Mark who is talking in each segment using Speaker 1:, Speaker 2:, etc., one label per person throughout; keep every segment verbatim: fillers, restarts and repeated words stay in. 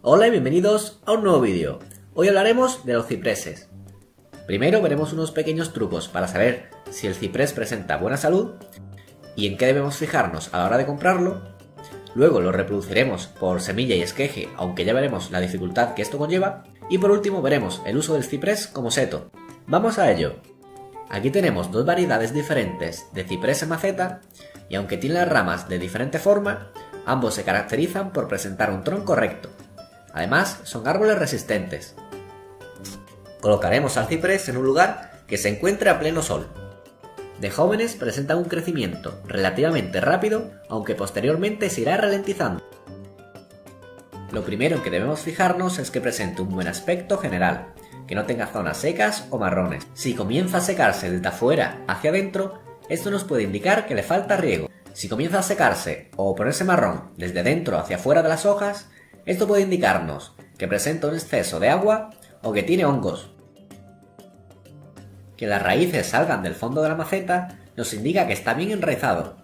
Speaker 1: Hola y bienvenidos a un nuevo vídeo. Hoy hablaremos de los cipreses. Primero veremos unos pequeños trucos para saber si el ciprés presenta buena salud y en qué debemos fijarnos a la hora de comprarlo. Luego lo reproduciremos por semilla y esqueje, aunque ya veremos la dificultad que esto conlleva. Y por último veremos el uso del ciprés como seto. ¡Vamos a ello! Aquí tenemos dos variedades diferentes de ciprés en maceta y aunque tienen las ramas de diferente forma, ambos se caracterizan por presentar un tronco recto. Además, son árboles resistentes. Colocaremos al ciprés en un lugar que se encuentre a pleno sol. De jóvenes presentan un crecimiento relativamente rápido, aunque posteriormente se irá ralentizando. Lo primero en que debemos fijarnos es que presente un buen aspecto general, que no tenga zonas secas o marrones. Si comienza a secarse desde afuera hacia adentro, esto nos puede indicar que le falta riego. Si comienza a secarse o ponerse marrón desde dentro hacia afuera de las hojas, esto puede indicarnos que presenta un exceso de agua o que tiene hongos. Que las raíces salgan del fondo de la maceta nos indica que está bien enraizado.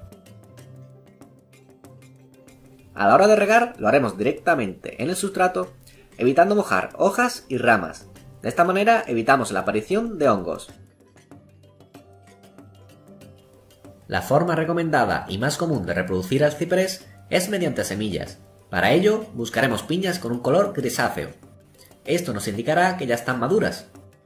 Speaker 1: A la hora de regar lo haremos directamente en el sustrato, evitando mojar hojas y ramas. De esta manera evitamos la aparición de hongos. La forma recomendada y más común de reproducir al ciprés es mediante semillas. Para ello buscaremos piñas con un color grisáceo. Esto nos indicará que ya están maduras.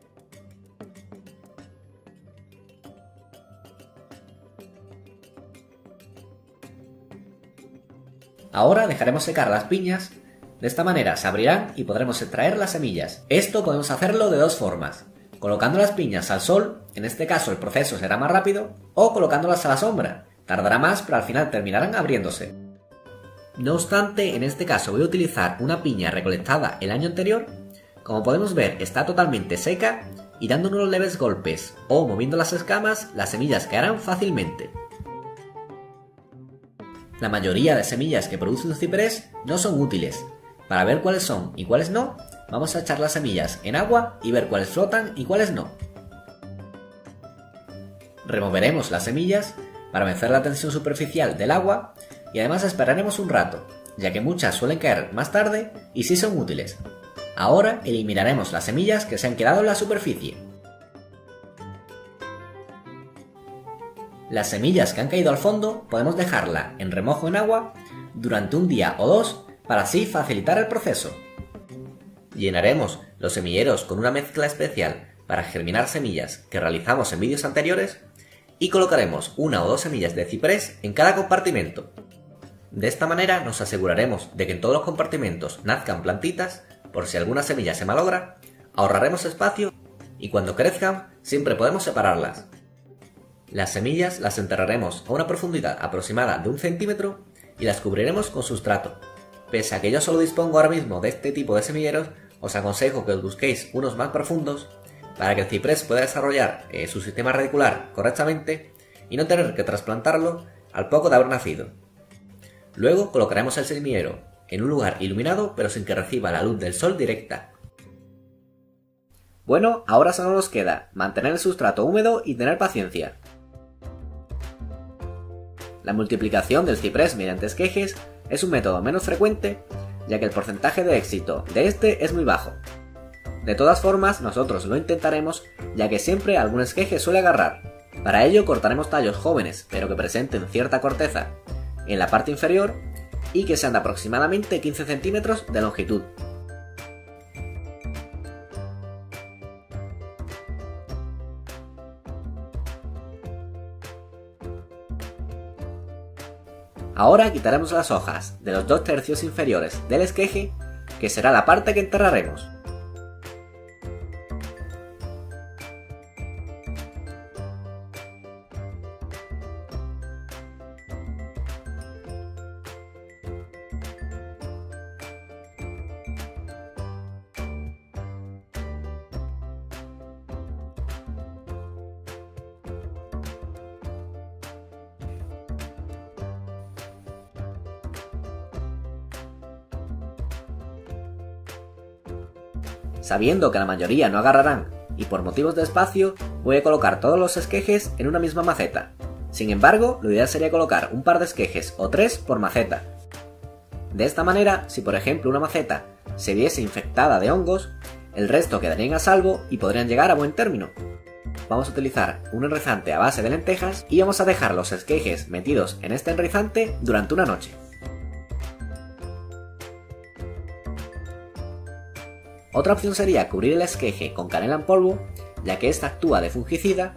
Speaker 1: Ahora dejaremos secar las piñas, de esta manera se abrirán y podremos extraer las semillas. Esto podemos hacerlo de dos formas, colocando las piñas al sol, en este caso el proceso será más rápido, o colocándolas a la sombra, tardará más pero al final terminarán abriéndose. No obstante, en este caso voy a utilizar una piña recolectada el año anterior. Como podemos ver, está totalmente seca y dando unos leves golpes o moviendo las escamas, las semillas caerán fácilmente. La mayoría de semillas que produce un ciprés no son útiles. Para ver cuáles son y cuáles no, vamos a echar las semillas en agua y ver cuáles flotan y cuáles no. Removeremos las semillas para vencer la tensión superficial del agua y además esperaremos un rato, ya que muchas suelen caer más tarde y sí son útiles. Ahora eliminaremos las semillas que se han quedado en la superficie. Las semillas que han caído al fondo podemos dejarla en remojo en agua durante un día o dos para así facilitar el proceso. Llenaremos los semilleros con una mezcla especial para germinar semillas que realizamos en vídeos anteriores y colocaremos una o dos semillas de ciprés en cada compartimento. De esta manera nos aseguraremos de que en todos los compartimentos nazcan plantitas, por si alguna semilla se malogra, ahorraremos espacio y cuando crezcan siempre podemos separarlas. Las semillas las enterraremos a una profundidad aproximada de un centímetro y las cubriremos con sustrato. Pese a que yo solo dispongo ahora mismo de este tipo de semilleros, os aconsejo que os busquéis unos más profundos para que el ciprés pueda desarrollar eh, su sistema radicular correctamente y no tener que trasplantarlo al poco de haber nacido. Luego colocaremos el semillero en un lugar iluminado pero sin que reciba la luz del sol directa. Bueno, ahora solo nos queda mantener el sustrato húmedo y tener paciencia. La multiplicación del ciprés mediante esquejes es un método menos frecuente, ya que el porcentaje de éxito de este es muy bajo. De todas formas, nosotros lo intentaremos, ya que siempre algún esqueje suele agarrar. Para ello cortaremos tallos jóvenes, pero que presenten cierta corteza en la parte inferior y que sean de aproximadamente quince centímetros de longitud. Ahora quitaremos las hojas de los dos tercios inferiores del esqueje, que será la parte que enterraremos. Sabiendo que la mayoría no agarrarán y por motivos de espacio, voy a colocar todos los esquejes en una misma maceta. Sin embargo, lo ideal sería colocar un par de esquejes o tres por maceta. De esta manera, si por ejemplo una maceta se viese infectada de hongos, el resto quedarían a salvo y podrían llegar a buen término. Vamos a utilizar un enrizante a base de lentejas y vamos a dejar los esquejes metidos en este enrizante durante una noche. Otra opción sería cubrir el esqueje con canela en polvo, ya que esta actúa de fungicida,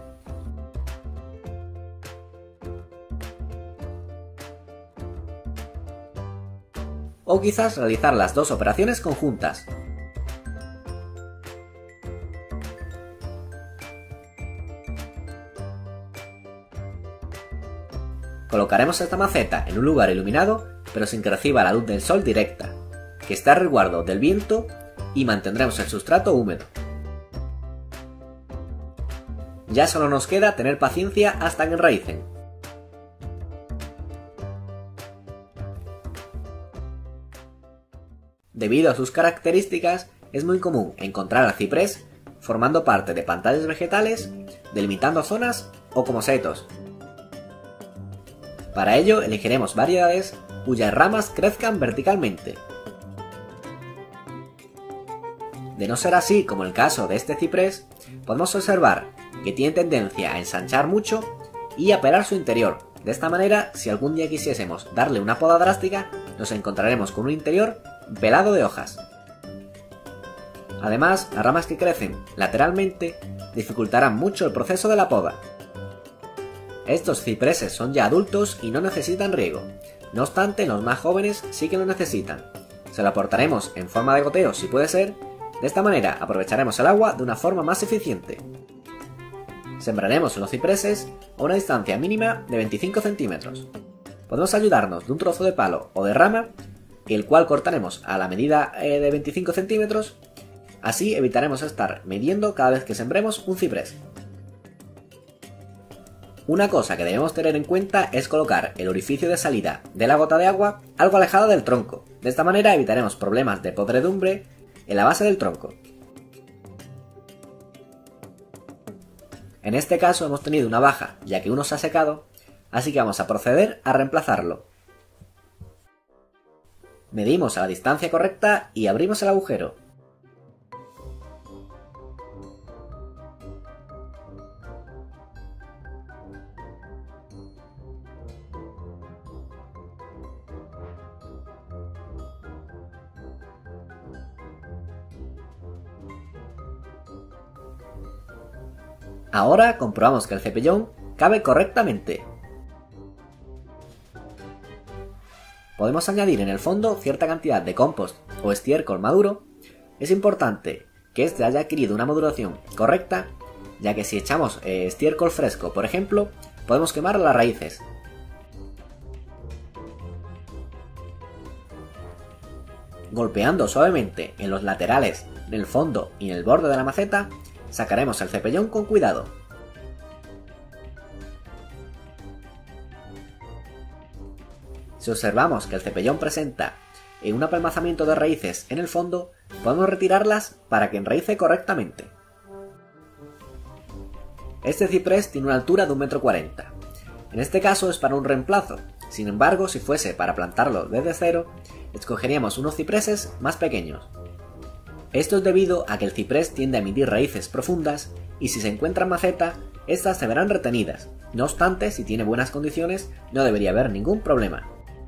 Speaker 1: o quizás realizar las dos operaciones conjuntas. Colocaremos esta maceta en un lugar iluminado, pero sin que reciba la luz del sol directa, que esté a resguardo del viento, y mantendremos el sustrato húmedo. Ya solo nos queda tener paciencia hasta que enraícen. Debido a sus características, es muy común encontrar al ciprés formando parte de pantallas vegetales, delimitando zonas o como setos. Para ello elegiremos variedades cuyas ramas crezcan verticalmente. De no ser así como el caso de este ciprés, podemos observar que tiene tendencia a ensanchar mucho y a pelar su interior. De esta manera, si algún día quisiésemos darle una poda drástica, nos encontraremos con un interior pelado de hojas. Además, las ramas que crecen lateralmente dificultarán mucho el proceso de la poda. Estos cipreses son ya adultos y no necesitan riego. No obstante, los más jóvenes sí que lo necesitan. Se lo aportaremos en forma de goteo si puede ser. De esta manera aprovecharemos el agua de una forma más eficiente. Sembraremos los cipreses a una distancia mínima de veinticinco centímetros. Podemos ayudarnos de un trozo de palo o de rama, el cual cortaremos a la medida eh, de veinticinco centímetros, así evitaremos estar midiendo cada vez que sembremos un ciprés. Una cosa que debemos tener en cuenta es colocar el orificio de salida de la gota de agua algo alejado del tronco. De esta manera evitaremos problemas de podredumbre en la base del tronco. En este caso hemos tenido una baja ya que uno se ha secado, así que vamos a proceder a reemplazarlo. Medimos a la distancia correcta y abrimos el agujero. Ahora comprobamos que el cepillón cabe correctamente. Podemos añadir en el fondo cierta cantidad de compost o estiércol maduro. Es importante que este haya adquirido una maduración correcta, ya que si echamos eh, estiércol fresco, por ejemplo, podemos quemar las raíces. Golpeando suavemente en los laterales, en el fondo y en el borde de la maceta, sacaremos el cepillón con cuidado. Si observamos que el cepillón presenta un apelmazamiento de raíces en el fondo, podemos retirarlas para que enraíce correctamente. Este ciprés tiene una altura de un metro cuarenta. En este caso es para un reemplazo. Sin embargo, si fuese para plantarlo desde cero, escogeríamos unos cipreses más pequeños. Esto es debido a que el ciprés tiende a emitir raíces profundas y si se encuentra en maceta, estas se verán retenidas. No obstante, si tiene buenas condiciones, no debería haber ningún problema.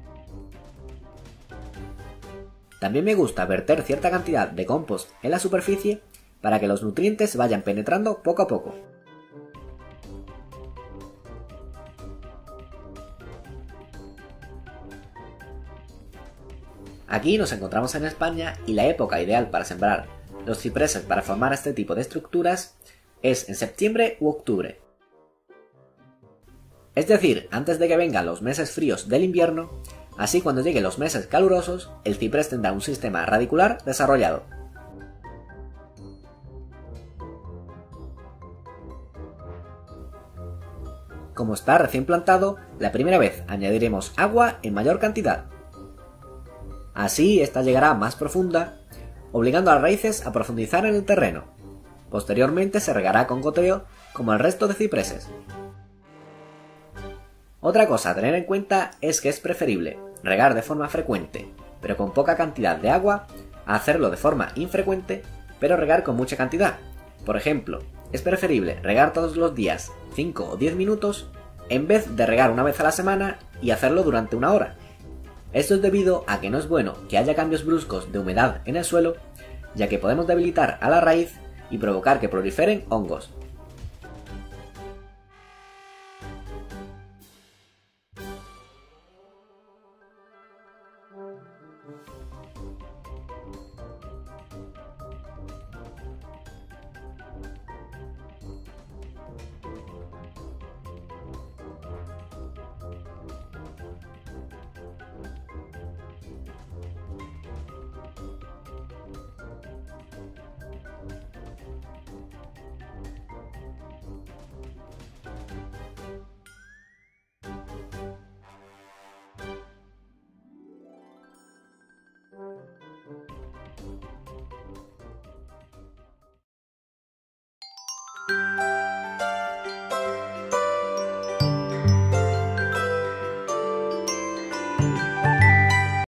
Speaker 1: También me gusta verter cierta cantidad de compost en la superficie para que los nutrientes vayan penetrando poco a poco. Aquí nos encontramos en España y la época ideal para sembrar los cipreses para formar este tipo de estructuras es en septiembre u octubre. Es decir, antes de que vengan los meses fríos del invierno, así cuando lleguen los meses calurosos, el ciprés tendrá un sistema radicular desarrollado. Como está recién plantado, la primera vez añadiremos agua en mayor cantidad. Así, esta llegará más profunda, obligando a las raíces a profundizar en el terreno. Posteriormente se regará con goteo como el resto de cipreses. Otra cosa a tener en cuenta es que es preferible regar de forma frecuente pero con poca cantidad de agua, a hacerlo de forma infrecuente, pero regar con mucha cantidad. Por ejemplo, es preferible regar todos los días cinco o diez minutos en vez de regar una vez a la semana y hacerlo durante una hora. Esto es debido a que no es bueno que haya cambios bruscos de humedad en el suelo, ya que podemos debilitar a la raíz y provocar que proliferen hongos.